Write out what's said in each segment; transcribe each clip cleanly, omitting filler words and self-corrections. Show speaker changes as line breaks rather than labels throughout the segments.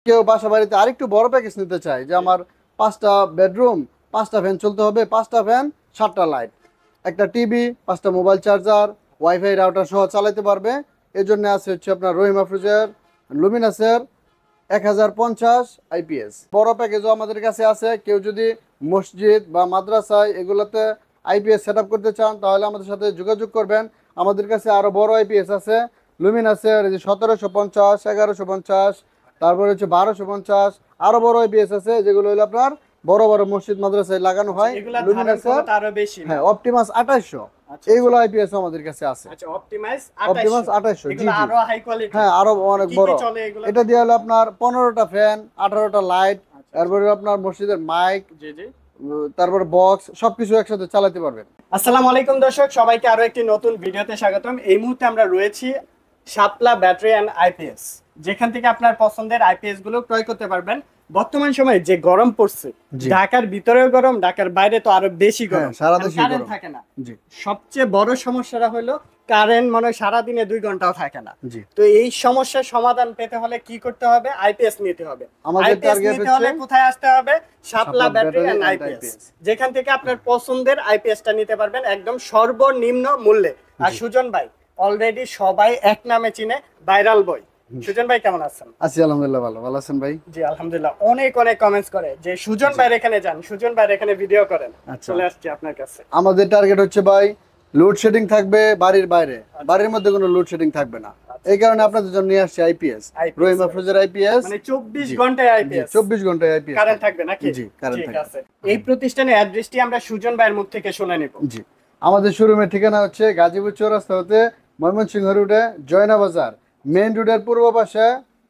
কেউ বাসা বাড়িতে আরেকটু বড় প্যাকেজ নিতে চায় যে আমার 5টা বেডরুম, 5টা ফ্যান চলতে হবে, 5টা ফ্যান, 7টা লাইট, একটা টিভি, 5টা মোবাইল চার্জার, ওয়াইফাই রাউটার সহ চালাতে পারবে। এই জন্য আছে হচ্ছে আপনার রহিম আফরোজের লুমিনাসের 1050 আইপিএস বড় প্যাকেজও আমাদের কাছে আছে। কেউ যদি মসজিদ বা মাদ্রাসায় এগুলোতে আইপিএস সেট আপ করতে চান তাহলে আমাদের সাথে যোগাযোগ করবেন। আমাদের কাছে আরো বড় আইপিএস আছে লুমিনাসের, এই যে 1750, 1150, তারপরে হচ্ছে 1250, আরো বড় আইপিএস আছে যেগুলো হলো আপনার বড় বড় মসজিদ মাদ্রাসায় লাগানো হয়। লুমিনাসের
আরো বেশি,
হ্যাঁ, অপটিমাস 2800, এইগুলো আইপিএস আমাদের কাছে আছে।
আচ্ছা, অপটিমাস
2800, জি জি,
আরো হাই কোয়ালিটি,
হ্যাঁ আরো অনেক বড়। এটা দিয়ে হলো আপনার 15টা ফ্যান, 18টা লাইট, তারপরে আপনার মসজিদের মাইক,
জি জি,
তারপর বক্স, সবকিছু একসাথে চালাতে পারবেন।
আসসালামু আলাইকুম দর্শক, সবাইকে আরো একটি নতুন ভিডিওতে স্বাগতম। এই মুহূর্তে আমরা রয়েছি শাপলা ব্যাটারি অ্যান্ড আইপিএস, যেখান থেকে আপনার পছন্দের আইপিএস গুলো ক্রয় করতে পারবেন। বর্তমান সময়ে যে গরম পড়ছে, ঢাকার ভিতরেও গরম, ঢাকার বাইরে তো আরো বেশি গরম,
সারা দেশে
কারেন্ট থাকে না। সবচেয়ে বড় সমস্যাটা হলো কারেন্ট মনে হয় সারাদিনে 2 ঘন্টাও থাকে না। তো এই সমস্যার সমাধান পেতে হলে কি করতে হবে? আইপিএস নিতে হবে। আইপিএস নিতে হলে কোথায় আসতে হবে? শাপলা ব্যাটারি এন্ড আইপিএস, যেখান থেকে আপনার পছন্দের আইপিএসটা নিতে পারবেন একদম সর্বনিম্ন মূল্যে। আর সুজন ভাই অলরেডি সবাই এক নামে চিনে, ভাইরাল বয়। সুজন ভাই কেমন আছেন?
আছি আলহামদুলিল্লাহ, ভালো। ভালো আছেন ভাই?
জি আলহামদুলিল্লাহ। অনেক অনেক কমেন্টস করে যে সুজন ভাইয়ের এখানে যান, সুজন ভাইয়ের এখানে ভিডিও করেন। চলে আসছি আপনার কাছে।
আমাদের টার্গেট হচ্ছে ভাই লোডশেডিং থাকবে বাড়ির বাইরে, বাড়ির মধ্যে কোনো লোডশেডিং থাকবে না। এই কারণে আপনাদের জন্য নিয়ে আসছি আইপিএস, রহিম আফরোজের আইপিএস,
মানে 24 ঘন্টায় আইপিএস,
24 ঘন্টায় আইপিএস
কারেন্ট থাকবে নাকি?
জি, কারেন্ট
ঠিক
থাকবে।
আছে, এই প্রতিষ্ঠানের অ্যাড্রেসটি আমরা সুজন ভাইয়ের মুখ থেকে শুনে নেব।
জি, আমাদের শোরুমের ঠিকানা হচ্ছে গাজীপুর চৌরাস্তা হতে ময়মনসিংহ রোডে জয়না বাজার মেইন রোডের পূর্ব পাশে,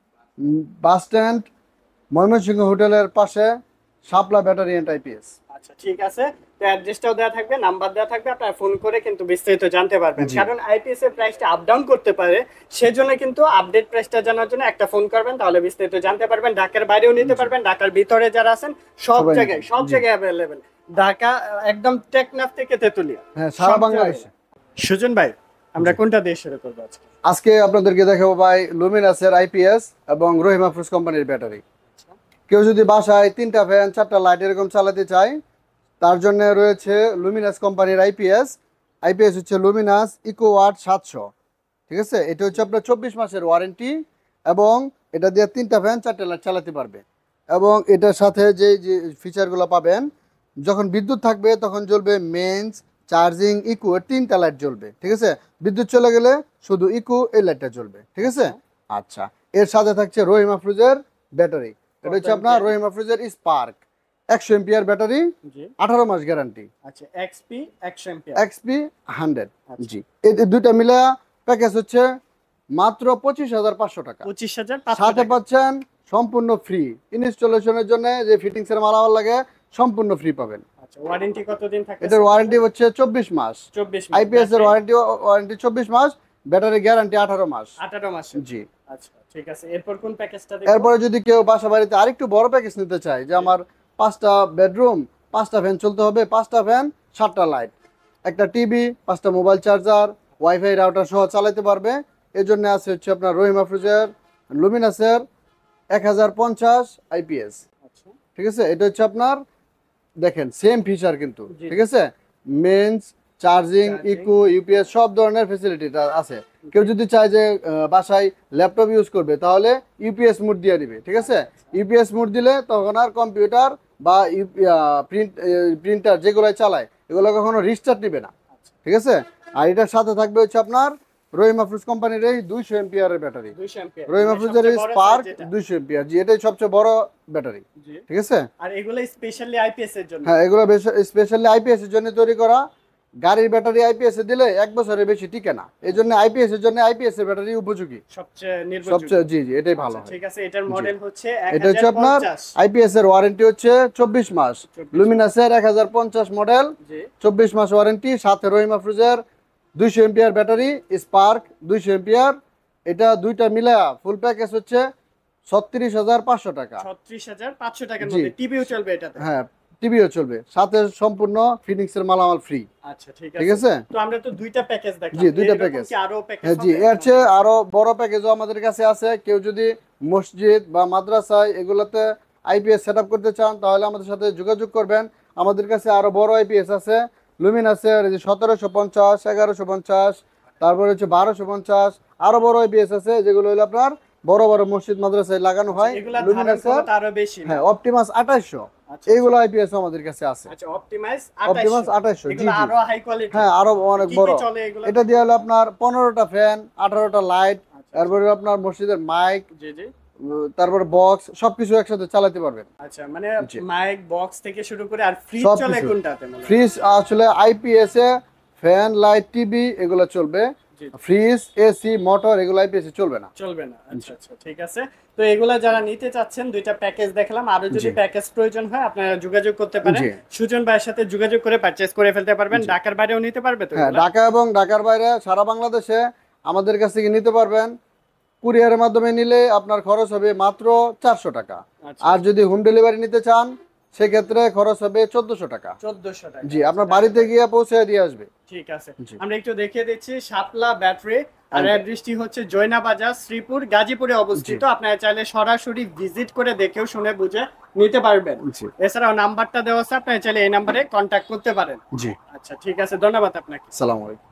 বাস স্ট্যান্ড, ময়মনসিংহ হোটেলের পাশে, শাপলা ব্যাটারি এন্ড আইপিএস।
আচ্ছা ঠিক আছে, তো অ্যাড্রেসটাও দেওয়া থাকবে, নাম্বার দেওয়া থাকবে, আপনারা ফোন করে কিন্তু বিস্তারিত জানতে পারবেন। কারণ আইপিএস এর প্রাইসটা আপ ডাউন করতে পারে, সেজন্য কিন্তু আপডেট প্রাইসটা জানার জন্য একটা ফোন করবেন, তাহলে বিস্তারিত জানতে পারবেন। ঢাকার বাইরেও নিতে পারবেন, ঢাকার ভিতরে যারা আছেন সব জায়গায় অ্যাভেলেবেল। ঢাকা একদম টেকনাফ থেকে তেতুলিয়া,
হ্যাঁ সারা বাংলাদেশে।
সুজন ভাই আমরা কোনটা দিয়ে শুরু করব আজকে?
আজকে আপনাদেরকে দেখাবো ভাই লুমিনাসের আইপিএস এবং রহিম আফরোজ কোম্পানির ব্যাটারি। কেউ যদি বাসায় 3টা ফ্যান, 4টা লাইট এরকম চালাতে চায় তার জন্য রয়েছে লুমিনাস কোম্পানির আইপিএস। আইপিএস হচ্ছে লুমিনাস ইকো ওয়াট 700, ঠিক আছে। এটা হচ্ছে আপনার 24 মাসের ওয়ারেন্টি এবং এটা দিয়ে 3টা ফ্যান, 4টা লাইট চালাতে পারবে। এবং এটার সাথে যে যে ফিচারগুলো পাবেন, যখন বিদ্যুৎ থাকবে তখন জ্বলবে মেন্স, চার্জিং, ইকো, 3টা লাইট জ্বলবে, ঠিক আছে। বিদ্যুৎ চলে গেলে শুধু ইকো এই লাইটটা জ্বলবে, ঠিক আছে। আচ্ছা, এর সাথে থাকছে রহিম আফরোজের ব্যাটারি। এটা হচ্ছে আপনার রহিম আফরোজের স্পার্ক 100 এম্পিয়ার ব্যাটারি, 18 মাস গ্যারান্টি।
আচ্ছা, এক্সপি 100 এম্পিয়ার,
এক্সপি 100, জি। এই দুইটা মিলে প্যাকেজ হচ্ছে মাত্র 25,500 টাকা।
25,500
সাথে পাচ্ছেন সম্পূর্ণ ফ্রি ইনস্টলেশনের জন্য যে ফিটিংস এর মালামাল লাগে সম্পূর্ণ ফ্রি পাবেন।
আচ্ছা, ওয়ারেন্টি কতদিন থাকে?
এটার ওয়ারেন্টি হচ্ছে 24 মাস।
24 মাস
আইপিএস এর ওয়ারেন্টি 24 মাস, ব্যাটারি গ্যারান্টি 18 মাস।
18 মাস,
জি।
আচ্ছা ঠিক আছে, এরপর কোন প্যাকেজটা দেখব?
এরপরে যদি কেউ বাসা বাড়িতে আরেকটু বড় প্যাকেজ নিতে চায় যে আমার 5টা বেডরুম, 5টা ফ্যান চলতে হবে, 5টা ফ্যান, 7টা লাইট, একটা টিভি, 5টা মোবাইল চার্জার, ওয়াইফাই রাউটার সহ চালাতে পারবে। এই জন্য আছে হচ্ছে আপনার রহিম আফরোজের লুমিনাসের 1050 আইপিএস, ঠিক আছে। এটা হচ্ছে আপনার দেখেন সেম ফিচার কিন্তু, ঠিক আছে। মেন্স, চার্জিং, ইকো, ইউপিএস সব ধরনের ফ্যাসিলিটিটা আছে। কেউ যদি চায় যে বাসায় ল্যাপটপ ইউজ করবে তাহলে ইউপিএস মোড দিয়ে দিবে, ঠিক আছে। ইউপিএস মোড দিলে তখন আর কম্পিউটার বা প্রিন্টার যেগুলো চালায় এগুলো কখনো রিস্টার্ট নিবে না, ঠিক আছে। আর এটার সাথে থাকবে হচ্ছে আপনার রহিম আফরোজ কোম্পানির এই 200 এম্পিয়ারের ব্যাটারি, রহিম আফরোজের স্পার্ক 200 এম্পিয়ার, জি। এটাই সবচেয়ে বড় ব্যাটারি, ঠিক আছে।
আর এগুলো স্পেশালি আইপিএস এর জন্য,
হ্যাঁ এগুলো স্পেশালি আইপিএস এর জন্য তৈরি করা। গাড়ির ব্যাটারি আইপিএস এ দিলে 1 বছরের বেশি টিকে না, এই জন্য আইপিএস এর জন্য আইপিএস এর ব্যাটারি উপযোগী, সবচেয়ে জি জি, এটাই ভালো।
ঠিক আছে, এটার মডেল হচ্ছে
এটা হচ্ছে আপনার আইপিএস এর ওয়ারেন্টি হচ্ছে 24 মাস। লুমিনাসের 1050 মডেল, 24 মাস ওয়ারেন্টি, সাথে রহিম আফরোজের 200 এম্পিয়ার ব্যাটারি, স্পার্ক 200 এম্পিয়ার। এটা দুইটা মিলা ফুল প্যাকেজ হচ্ছে 36,500 টাকা।
36,500 টাকার মধ্যে টিভিও চলবে এটাতে?
হ্যাঁ, টিভিও চলবে, সাথে সম্পূর্ণ ফিনিক্স এর মালামাল ফ্রি।
আচ্ছা ঠিক
ঠিক আছে।
তো আমরা তো দুইটা প্যাকেজ দেখলাম।
জি, দুইটা প্যাকেজ।
কি আরো প্যাকেজ
হ্যাঁ জি, এর চেয়ে আরো বড় প্যাকেজও আমাদের কাছে আছে। কেউ যদি মসজিদ বা মাদ্রাসায় এগুলোতে আইপিএস সেটআপ করতে চান তাহলে আমাদের সাথে যোগাযোগ করবেন। আমাদের কাছে আরো বড় আইপিএস আছে, লুমিন আছে 1750, 1150, তারপরে হচ্ছে 1250, আরো বড় আইপিএস আছে যেগুলো হলো আপনার বড় বড় মসজিদ মাদ্রাসায় লাগানো হয়। লুমিন আছে
আরো বেশি,
হ্যাঁ অপটিমাস 2800, এইগুলো আইপিএস আমাদের কাছে আছে।
আচ্ছা অপটিমাস
2800, জি জি,
আরো হাই কোয়ালিটি,
হ্যাঁ আরো অনেক বড়। এটা দিয়ে হলো আপনার 15টা ফ্যান, 18টা লাইট, তারপরে আপনার মসজিদের মাইক,
জি জি,
তারপর বক্স, সবকিছু একসাথে চালাতে পারবেন।
আচ্ছা মানে মাইক বক্স থেকে শুরু করে আর ফ্রিজ চলে কোনটাতে?
ফ্রিজ আসলে আইপিএস এ ফ্যান, লাইট, টিভি এগুলো চলবে। ফ্রিজ, এসি, মোটর এগুলো আইপিএস এ চলবে না।
আচ্ছা আচ্ছা ঠিক আছে। তো এগুলা যারা নিতে চাচ্ছেন, দুইটা প্যাকেজ দেখলাম, আরো যদি প্যাকেজ প্রয়োজন হয় আপনারা যোগাযোগ করতে পারেন। সুজন ভাইয়ের সাথে যোগাযোগ করে পারচেজ করে ফেলতে পারবেন। ঢাকার বাইরেও নিতে পারবে তো?
হ্যাঁ, ঢাকা এবং ঢাকার বাইরে সারা বাংলাদেশে আমাদের কাছ থেকে নিতে পারবেন। কুরিয়ারের মাধ্যমে নিলে আপনার খরচ হবে মাত্র 400 টাকা। আর যদি হোম ডেলিভারি নিতে চান সেক্ষেত্রে খরচ হবে 1400 টাকা।
1400 টাকা,
জি, আপনার বাড়িতে গিয়ে পৌঁছে দিয়ে আসবে।
ঠিক আছে। আমরা একটু দেখিয়ে দিচ্ছি শাপলা ব্যাটারি, আর অ্যাড্রেসটি হচ্ছে জয়না বাজার, শ্রীপুর, গাজীপুরে অবস্থিত। আপনারা চাইলে সরাসরি ভিজিট করে দেখেও শুনে বুঝে নিতে পারবেন। এছাড়াও নাম্বারটা দেওয়া আছে, আপনারা চাইলে এই নাম্বারে কন্ট্যাক্ট করতে পারেন।
জি,
আচ্ছা ঠিক আছে, ধন্যবাদ আপনাকে।
আসসালামু আলাইকুম।